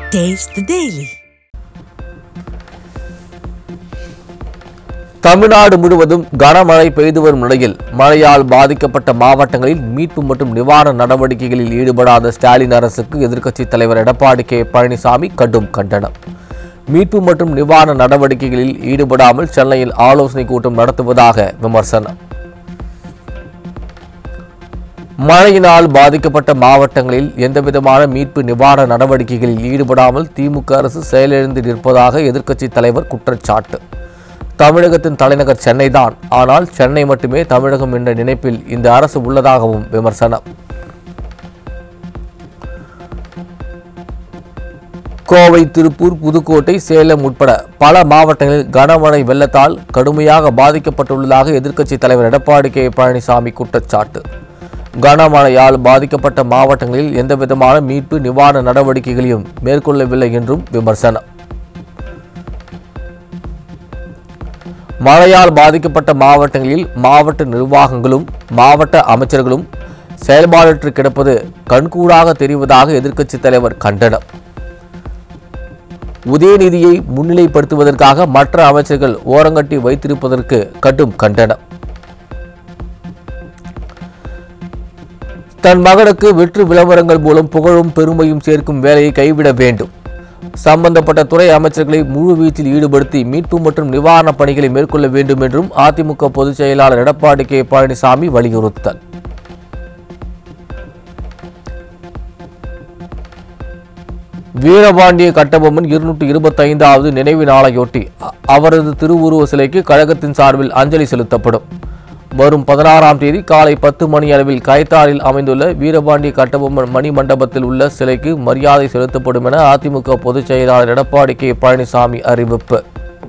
Taste the Daily. Tamil Nadu முழுவதும் கனமழை பெய்து வரும் நிலையில் மழையால் பாதிக்கப்பட்ட மாவட்டங்களில் மீட்பு மற்றும் நிவாரண நடவடிக்கைகளில் ஈடுபடாத ஸ்டாலின் அரசுக்கு எதிர்க்கட்சித் தலைவர் எடப்பாடி கே பழனிசாமி கடும் கண்டனம். மீட்பு மற்றும் நிவாரண நடவடிக்கைகளில் ஈடுபடாமல் சென்னையில் ஆலோசனை கூட்டம் நடத்துவதாக விமர்சனம். மழையினால் பாதிக்கப்பட்ட மாவட்டங்களில் எந்தவிதமான மீட்பு நிவாரண நடவடிக்கைகளில் ஈடுபடாமல் திமுக அரசு செயலிழந்து நிற்பதாக எதிர்க்கட்சித் தலைவர் குற்றச்சாட்டு. தமிழகத்தின் தலைநகர் சென்னைதான், ஆனால் சென்னை மட்டுமே தமிழகம் என்ற நினைப்பில் இந்த அரசு உள்ளதாகவும் விமர்சனம். கோவை, திருப்பூர், புதுக்கோட்டை, சேலம் உட்பட பல மாவட்டங்களில் கனமழை வெள்ளத்தால் கடுமையாக பாதிக்கப்பட்டுள்ளதாக எதிர்க்கட்சித் தலைவர் எடப்பாடி கே பழனிசாமி குற்றச்சாட்டு. கனமழையால் பாதிக்கப்பட்ட மாவட்டங்களில் எந்தவிதமான மீட்பு நிவாரண நடவடிக்கைகளையும் மேற்கொள்ளவில்லை என்றும் விமர்சனம். மழையால் பாதிக்கப்பட்ட மாவட்டங்களில் மாவட்ட நிர்வாகங்களும் மாவட்ட அமைச்சர்களும் செயல்பாடற்று கிடப்பது கண்கூடாக தெரிவதாக எதிர்க்கட்சித் தலைவர் கண்டனம். உதயநிதியை முன்னிலைப்படுத்துவதற்காக மற்ற அமைச்சர்கள் ஓரங்கட்டி வைத்திருப்பதற்கு கடும் கண்டனம். தன் மகனுக்கு வெற்று விளம்பரங்கள் மூலம் புகழும் பெருமையும் சேர்க்கும் வேலையை கைவிட வேண்டும். சம்பந்தப்பட்ட துறை அமைச்சர்களை முழு வீச்சில் ஈடுபடுத்தி மீட்பு மற்றும் நிவாரணப் பணிகளை மேற்கொள்ள வேண்டும் என்றும் அதிமுக பொதுச் செயலாளர் எடப்பாடி கே பழனிசாமி வலியுறுத்தல். வீரபாண்டிய கட்டபொம்மன் 225வது நினைவு நாளையொட்டி அவரது திருவுருவ சிலைக்கு கழகத்தின் சார்பில் அஞ்சலி செலுத்தப்படும். வரும் 16ஆம் தேதி காலை 10 மணி அளவில் கைத்தாரில் அமைந்துள்ள வீரபாண்டிய கட்டபொம்மன் மணி மண்டபத்தில் உள்ள சிலைக்கு மரியாதை செலுத்தப்படும் என அதிமுக பொதுச் செயலாளர் எடப்பாடி கே பழனிசாமி அறிவிப்பு.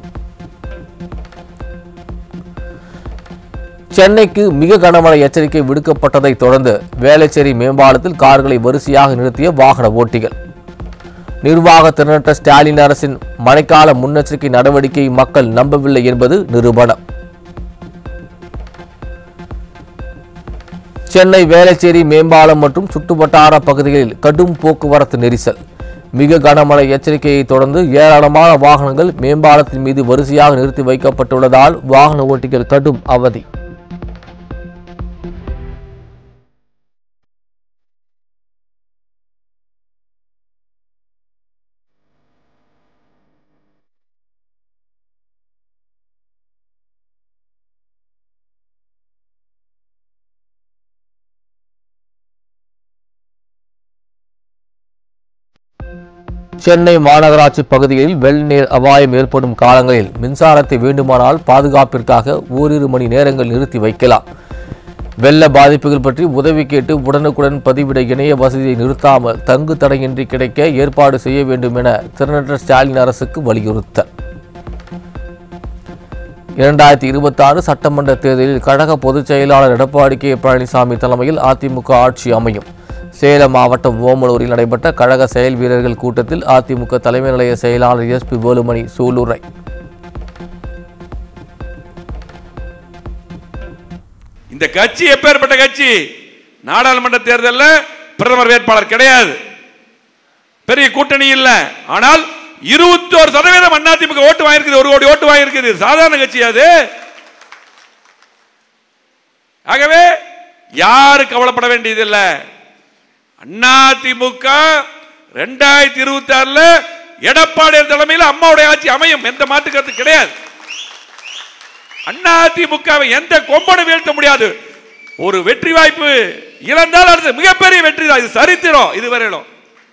சென்னைக்கு மிக கனமழை எச்சரிக்கை விடுக்கப்பட்டதை தொடர்ந்து வேளச்சேரி மேம்பாலத்தில் கார்களை வரிசையாக நிறுத்திய வாகன ஓட்டிகள். நிர்வாக திறனற்ற ஸ்டாலின் அரசின் மழைக்கால முன்னெச்சரிக்கை நடவடிக்கை மக்கள் நம்பவில்லை என்பது நிரூபணம். சென்னை வேளச்சேரி மேம்பாலம் மற்றும் சுற்றுவட்டார பகுதிகளில் கடும் போக்குவரத்து நெரிசல். மிக கனமழை எச்சரிக்கையை தொடர்ந்து ஏராளமான வாகனங்கள் மேம்பாலத்தின் மீது வரிசையாக நிறுத்தி வைக்கப்பட்டுள்ளதால் வாகன ஓட்டிகள் கடும் அவதி. சென்னை மாநகராட்சி பகுதிகளில் வெள்ள நீர் அபாயம் ஏற்படும் காலங்களில் மின்சாரத்தை வேண்டுமானால் பாதுகாப்பிற்காக ஓரிரு மணி நேரங்கள் நிறுத்தி வைக்கலாம். வெள்ள பாதிப்புகள் பற்றி உதவி கேட்டு உடனுக்குடன் பதிவிட இணைய வசதியை நிறுத்தாமல் தங்கு தடையின்றி கிடைக்க ஏற்பாடு செய்ய வேண்டும் என திறனற்ற ஸ்டாலின் அரசுக்கு வலியுறுத்தல். 2026 சட்டமன்ற தேர்தலில் கழக பொதுச் செயலாளர் எடப்பாடி கே பழனிசாமி தலைமையில் அதிமுக ஆட்சி அமையும். சேலம் மாவட்டம் ஓமலூரில் நடைபெற்ற கழக செயல் வீரர்கள் கூட்டத்தில் அதிமுக தலைமை நிலைய செயலாளர் SP வேலுமணி சூளுரை. இந்த கட்சி எப்பேற்பட்ட கட்சி? நாடாளுமன்ற தேர்தலில் பிரதமர் வேட்பாளர் கிடையாது, பெரிய கூட்டணி இல்லை, ஆனால் 21% அதிமுக ஓட்டு வாங்கியிருக்குது, 1 கோடி ஓட்டு வாங்கியிருக்குது. சாதாரண கட்சி அது. ஆகவே யாரு கவலைப்பட வேண்டியதில்லை. அதிமுக 2026 எடப்பாடி தலைமையில் அம்மாவுடைய ஆட்சி அமையும், எந்த மாற்று கருத்து கிடையாது. அதிமுகவை எந்த கொம்பனும் வீழ்த்த முடியாது. ஒரு வெற்றி வாய்ப்பு இழந்தால் அடுத்து மிகப்பெரிய வெற்றி தான். இது சரித்திரம். இதுவரையிலும்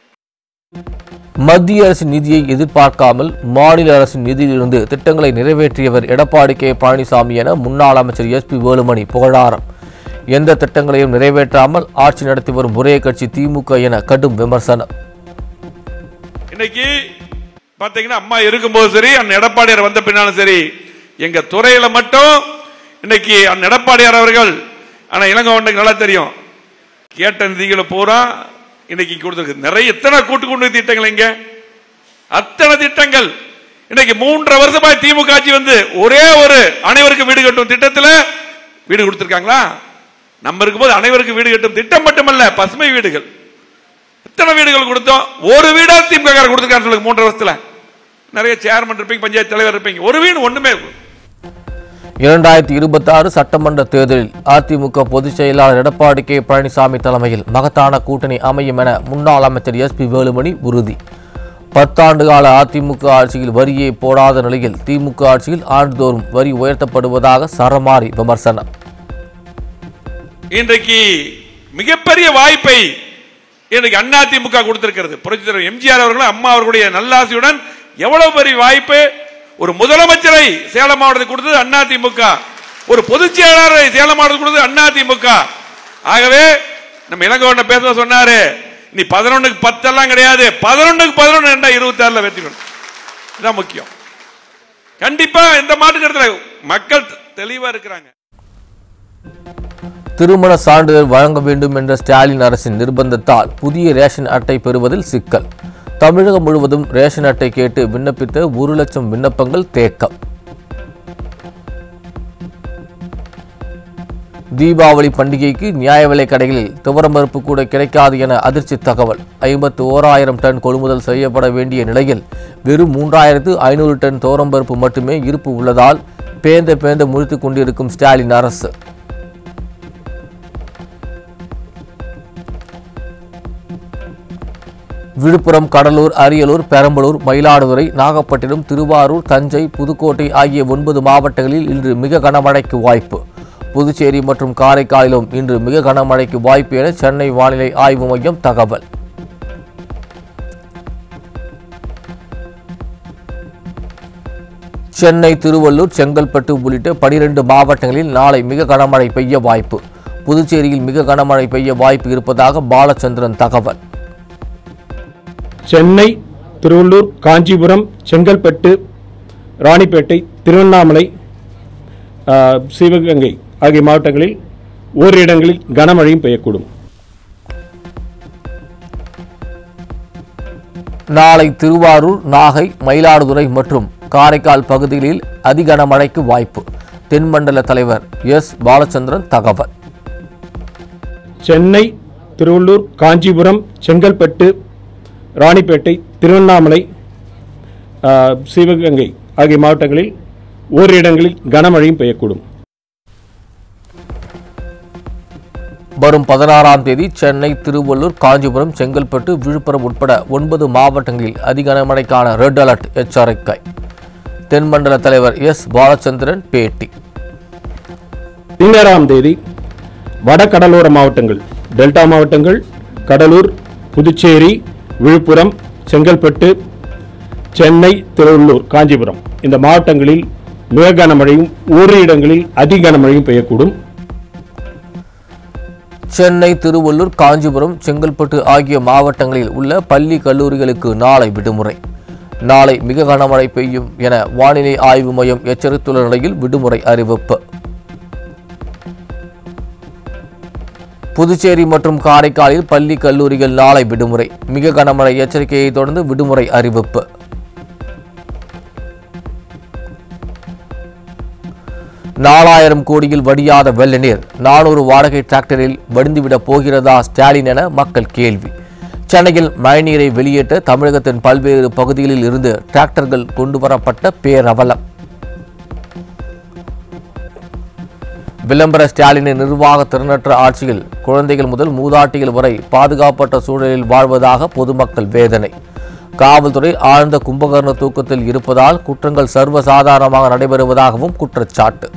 மத்திய அரசின் நிதியை எதிர்பார்க்காமல் மாநில அரசின் நிதியிலிருந்து திட்டங்களை நிறைவேற்றியவர் எடப்பாடி கே பழனிசாமி என முன்னாள் அமைச்சர் SP வேலுமணி புகழாரம். எந்த திட்டங்களையும் நிறைவேற்றாமல் ஆட்சி நடத்தி வரும் ஒரே கட்சி திமுக என கடும் விமர்சனம். இன்னைக்கு பாத்தீங்கன்னா அம்மா இருக்கும்போது சரி, அண்ணன் எடப்பாடியார் வந்த பின்னாலும் சரி, எங்க துறையில மட்டும் இன்னைக்கு அண்ணன் எடப்பாடியார் அவர்கள், ஆனா இளங்கோவனுக்கு நல்லா தெரியும், கேட்ட நிதிகளை பூரா இன்னைக்கு கொடுத்திருக்கு. நிறைய எத்தனை கூட்டு திட்டங்கள், இங்க அத்தனை திட்டங்கள். இன்னைக்கு 3.5 வருஷமாய் திமுக ஆட்சி வந்து ஒரே ஒரு அனைவருக்கு வீடு கட்டும் திட்டத்தில் வீடு கொடுத்திருக்காங்களா? நம்ம இருக்கும்போது அனைவருக்கு வீடு கட்டும் திட்டம் மட்டுமல்ல, பசுமை வீடுகள் எத்தனை வீடுகள் கொடுத்தோம்? ஒரு வீடா திமுக கொடுத்துருக்காரு சொல்லுங்க. 3 வருஷத்துல நிறைய சேர்மன் இருப்பீங்க, பஞ்சாயத்து தலைவர் இருப்பீங்க, ஒரு வீடு ஒண்ணுமே. 2026 சட்டமன்ற தேர்தலில் அதிமுக பொதுச் செயலாளர் எடப்பாடி கே பழனிசாமி தலைமையில் மகத்தான கூட்டணி அமையும் என முன்னாள் அமைச்சர் எஸ்.பி. வேலுமணி உறுதி. 10 ஆண்டு கால அதிமுக ஆட்சியில் வரியை போடாத நிலையில் திமுக ஆட்சியில் ஆண்டுதோறும் வரி உயர்த்தப்படுவதாக சரமாரி விமர்சனம். இன்றைக்கு மிகப்பெரிய வாய்ப்பை இன்றைக்கு அதிமுக கொடுத்திருக்கிறது. புரட்சித் தலைவர் எம்ஜிஆர் அவர்களும் அம்மா அவர்களுடைய நல்லாசியுடன் எவ்வளவு பெரிய வாய்ப்பு! ஒரு முதலமைச்சரை சேலம் மாவட்டத்துக்கு கொடுத்தது அதிமுக, ஒரு பொதுச் செயலாளரை சேலம் மாவட்டத்துக்கு கொடுத்தது அதிமுக. ஆகவே நம்ம இளங்கோவன் பேச சொன்னாரு, நீ 11க்கு 10 எல்லாம் கிடையாது, 11க்கு 11 2026 வெற்றி பெறும். இதுதான் முக்கியம். கண்டிப்பா இந்த மாற்று கருத்துல மக்கள் தெளிவா இருக்கிறாங்க. திருமண சான்றிதழ் வழங்க வேண்டும் என்ற ஸ்டாலின் அரசின் நிர்பந்தத்தால் புதிய ரேஷன் அட்டை பெறுவதில் சிக்கல். தமிழகம் முழுவதும் ரேஷன் அட்டை கேட்டு விண்ணப்பித்த 1 லட்சம் விண்ணப்பங்கள் தேக்கம். தீபாவளி பண்டிகைக்கு நியாய விலை கடைகளில் துவரம்பருப்பு கூட கிடைக்காது என அதிர்ச்சி தகவல். 51,000 டன் கொள்முதல் செய்யப்பட வேண்டிய நிலையில் வெறும் 3,500 டன் துவரம்பருப்பு மட்டுமே இருப்பு உள்ளதால் பேந்த முழித்துக் கொண்டிருக்கும் ஸ்டாலின் அரசு. விழுப்புரம், கடலூர், அரியலூர், பெரம்பலூர், மயிலாடுதுறை, நாகப்பட்டினம், திருவாரூர், தஞ்சை, புதுக்கோட்டை ஆகிய 9 மாவட்டங்களில் இன்று மிக கனமழைக்கு வாய்ப்பு. புதுச்சேரி மற்றும் காரைக்காலிலும் இன்று மிக கனமழைக்கு வாய்ப்பு என சென்னை வானிலை ஆய்வு மையம் தகவல். சென்னை, திருவள்ளூர், செங்கல்பட்டு உள்ளிட்ட 12 மாவட்டங்களில் நாளை மிக கனமழை பெய்ய வாய்ப்பு. புதுச்சேரியில் மிக கனமழை பெய்ய வாய்ப்பு இருப்பதாக பாலச்சந்திரன் தகவல். சென்னை, திருவள்ளூர், காஞ்சிபுரம், செங்கல்பட்டு, ராணிப்பேட்டை, திருவண்ணாமலை, சிவகங்கை ஆகிய மாவட்டங்களில் ஓரிரு இடங்களில் கனமழையும் பெய்யக்கூடும். நாளை திருவாரூர், நாகை, மயிலாடுதுறை மற்றும் காரைக்கால் பகுதிகளில் அதிகனமழைக்கு வாய்ப்பு. தென்மண்டல தலைவர் எஸ். பாலச்சந்திரன் தகவல். சென்னை, திருவள்ளூர், காஞ்சிபுரம், செங்கல்பட்டு, ராணிப்பேட்டை, திருவண்ணாமலை, சிவகங்கை ஆகிய மாவட்டங்களில் ஓரிரு இடங்களில் கனமழையும் பெய்யக்கூடும். வரும் 16ஆம் தேதி சென்னை, திருவள்ளூர், காஞ்சிபுரம், செங்கல்பட்டு, விழுப்புரம் உட்பட 9 மாவட்டங்களில் அதிகனமழைக்கான ரெட் அலர்ட் எச்சரிக்கை. தென்மண்டல தலைவர் எஸ். பாலச்சந்திரன் பேட்டி. 16ஆம் தேதி வடகடலோர மாவட்டங்கள், டெல்டா மாவட்டங்கள், கடலூர், புதுச்சேரி, விழுப்புரம், செங்கல்பட்டு, சென்னை, திருவள்ளூர், காஞ்சிபுரம் இந்த மாவட்டங்களில் மிக கனமழையும் ஓரிரு இடங்களில் அதி கனமழையும் பெய்யக்கூடும். சென்னை, திருவள்ளூர், காஞ்சிபுரம், செங்கல்பட்டு ஆகிய மாவட்டங்களில் உள்ள பள்ளி கல்லூரிகளுக்கு நாளை விடுமுறை. நாளை மிக கனமழை பெய்யும் என வானிலை ஆய்வு மையம் எச்சரித்துள்ள நிலையில் விடுமுறை அறிவிப்பு. புதுச்சேரி மற்றும் காரைக்காலில் பள்ளி கல்லூரிகள் நாளை விடுமுறை. மிக கனமழை எச்சரிக்கையை தொடர்ந்து விடுமுறை அறிவிப்பு. $4,000 கோடியில் வடியாத வெள்ள நீர் 400 வாடகை டிராக்டரில் வடிந்துவிடப் போகிறதா ஸ்டாலின் என மக்கள் கேள்வி. சென்னையில் மழைநீரை வெளியேற்ற தமிழகத்தின் பல்வேறு பகுதிகளில் இருந்து டிராக்டர்கள் கொண்டுவரப்பட்ட பேரவலம். விளம்பர ஸ்டாலினின் நிர்வாக திறனற்ற ஆட்சியில் குழந்தைகள் முதல் மூதாட்டிகள் வரை பாதுகாப்பற்ற சூழலில் வாழ்வதாக பொதுமக்கள் வேதனை. காவல்துறை ஆழ்ந்த கும்பகர்ண தூக்கத்தில் இருப்பதால் குற்றங்கள் சர்வசாதாரணமாக நடைபெறுவதாகவும் குற்றச்சாட்டு.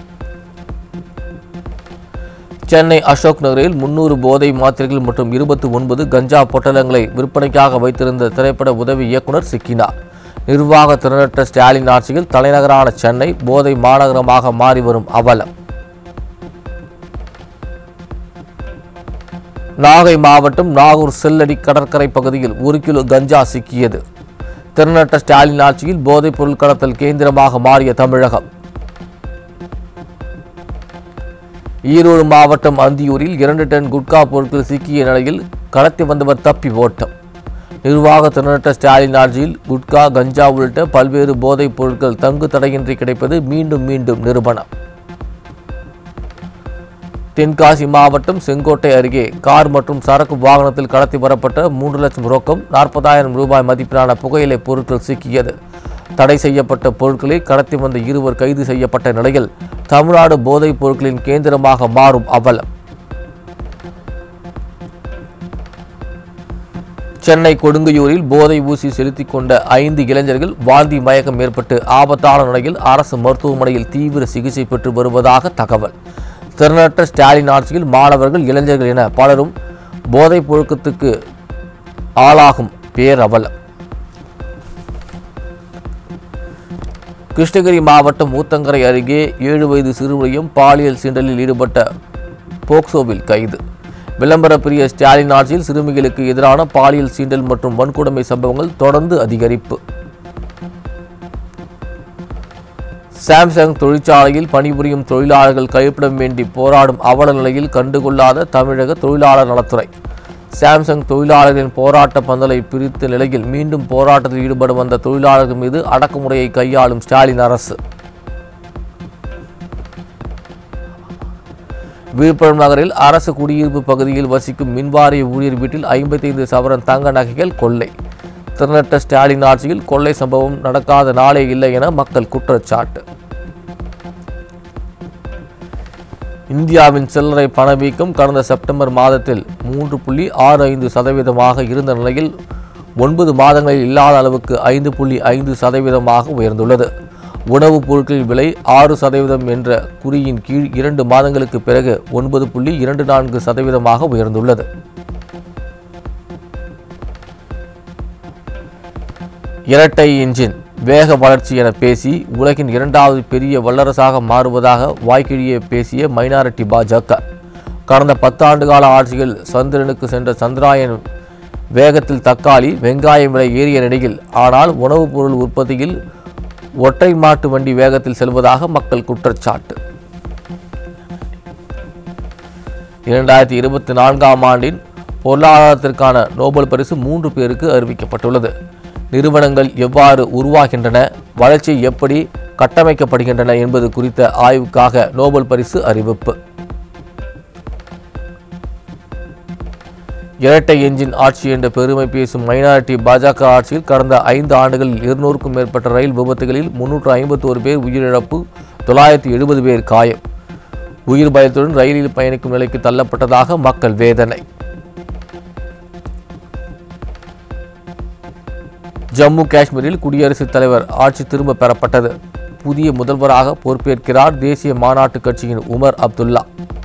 சென்னை அசோக் நகரில் 300 போதை மாத்திரைகள் மற்றும் 29 கஞ்சா பொட்டலங்களை விற்பனைக்காக வைத்திருந்த திரைப்பட உதவி இயக்குநர் சிக்கினார். நிர்வாக திறனற்ற ஸ்டாலின் ஆட்சியில் தலைநகரான சென்னை போதை மாநகரமாக மாறி வரும் அவலம். நாகை மாவட்டம் நாகூர் செல்லடி கடற்கரை பகுதியில் 1 கிலோ கஞ்சா சிக்கியது. திறனற்ற ஸ்டாலின் ஆட்சியில் போதைப் பொருள் கடத்தல் கேந்திரமாக மாறிய தமிழகம். ஈரோடு மாவட்டம் அந்தியூரில் 2 டன் குட்கா பொருட்கள் சிக்கிய நிலையில் கடத்தி வந்தவர் தப்பி ஓட்டம். நிர்வாக திறனற்ற ஸ்டாலின் ஆட்சியில் குட்கா, கஞ்சா உள்ளிட்ட பல்வேறு போதைப் பொருட்கள் தங்கு தடையின்றி கிடைப்பது மீண்டும் நிரூபணம். தென்காசி மாவட்டம் செங்கோட்டை அருகே கார் மற்றும் சரக்கு வாகனத்தில் கடத்தி வரப்பட்ட 3 லட்சம் ரொக்கம் 40,000 ரூபாய் மதிப்பிலான புகையிலை பொருட்கள் சிக்கியது. தடை செய்யப்பட்ட பொருட்களை கடத்தி வந்த 2 கைது செய்யப்பட்ட நிலையில் தமிழ்நாடு போதைப் பொருட்களின் கேந்திரமாக மாறும் அவலம். சென்னை கொடுங்கையூரில் போதை ஊசி செலுத்திக் கொண்ட 5 இளைஞர்கள் வாந்தி மயக்கம் ஏற்பட்டு ஆபத்தான நிலையில் அரசு மருத்துவமனையில் தீவிர சிகிச்சை பெற்று வருவதாக தகவல். திறனற்ற ஸ்டாலின் ஆட்சியில் மாணவர்கள், இளைஞர்கள் என பலரும் போதைப் புழக்கத்துக்கு ஆளாகும் பேரவலம். கிருஷ்ணகிரி மாவட்டம் ஊத்தங்கரை அருகே 7 வயது சிறுவனையும் பாலியல் சீண்டலில் ஈடுபட்ட போக்சோவில் கைது. விளம்பர பிரிய ஸ்டாலின் ஆட்சியில் சிறுமிகளுக்கு எதிரான பாலியல் சீண்டல் மற்றும் வன்கொடுமை சம்பவங்கள் தொடர்ந்து அதிகரிப்பு. சாம்சங் தொழிற்சாலையில் பணிபுரியும் தொழிலாளர்கள் கைவிடம் வேண்டி போராடும் அவல நிலையில் கண்டுகொள்ளாத தமிழக தொழிலாளர் நலத்துறை. சாம்சங் தொழிலாளர்களின் போராட்ட பந்தலை பிரித்த நிலையில் மீண்டும் போராட்டத்தில் ஈடுபட வந்த தொழிலாளர்கள் மீது அடக்குமுறையை கையாளும் ஸ்டாலின் அரசு. விழுப்புரம் நகரில் அரசு குடியிருப்பு பகுதியில் வசிக்கும் மின்வாரிய ஊழியர் வீட்டில் 55 சவரன் தங்க நகைகள் கொள்ளை. திறனற்ற ஸ்டாலின் ஆட்சியில் கொள்ளை சம்பவம் நடக்காத நாளே இல்லை என மக்கள் குற்றச்சாட்டு. இந்தியாவின் சில்லறை பணவீக்கம் கடந்த செப்டம்பர் மாதத்தில் 3.65% இருந்த நிலையில் 9 மாதங்களில் இல்லாத அளவுக்கு 5.5% உயர்ந்துள்ளது. உணவுப் பொருட்களின் விலை 6% என்ற குறியின் கீழ் 2 மாதங்களுக்கு பிறகு 9.24% உயர்ந்துள்ளது. இரட்டை என்ஜின் வேக வளர்ச்சி என பேசி உலகின் 2வது பெரிய வல்லரசாக மாறுவதாக வாய்க்கிழியே பேசிய மைனாரிட்டி பாஜக. கடந்த 10 ஆண்டுகால ஆட்சியில் சந்திரனுக்கு சென்ற சந்திராயன் வேகத்தில் தக்காளி, வெங்காயம் விலை ஏறிய நிலையில் ஆனால் உணவுப் பொருள் உற்பத்தியில் ஒற்றை மாட்டு வண்டி வேகத்தில் செல்வதாக மக்கள் குற்றச்சாட்டு. 2024ஆம் ஆண்டின் பொருளாதாரத்திற்கான நோபல் பரிசு 3 பேருக்கு அறிவிக்கப்பட்டுள்ளது. நிறுவனங்கள் எவ்வாறு உருவாகின்றன, வளர்ச்சி எப்படி கட்டமைக்கப்படுகின்றன என்பது குறித்த ஆய்வுக்காக நோபல் பரிசு அறிவிப்பு. இரட்டை என்ஜின் ஆட்சி என்ற பெருமை பேசும் மைனாரிட்டி பாஜக ஆட்சியில் கடந்த 5 ஆண்டுகளில் 200க்கும் மேற்பட்ட ரயில் விபத்துகளில் 351 பேர் உயிரிழப்பு, 970 பேர் காயம். உயிர் பயத்துடன் ரயிலில் பயணிக்கும் நிலைக்கு தள்ளப்பட்டதாக மக்கள் வேதனை. ஜம்மு காஷ்மீரில் குடியரசுத் தலைவர் ஆட்சி திரும்ப பெறப்பட்டது. புதிய முதல்வராக பொறுப்பேற்கிறார் தேசிய மாநாட்டு கட்சியின் உமர் அப்துல்லா.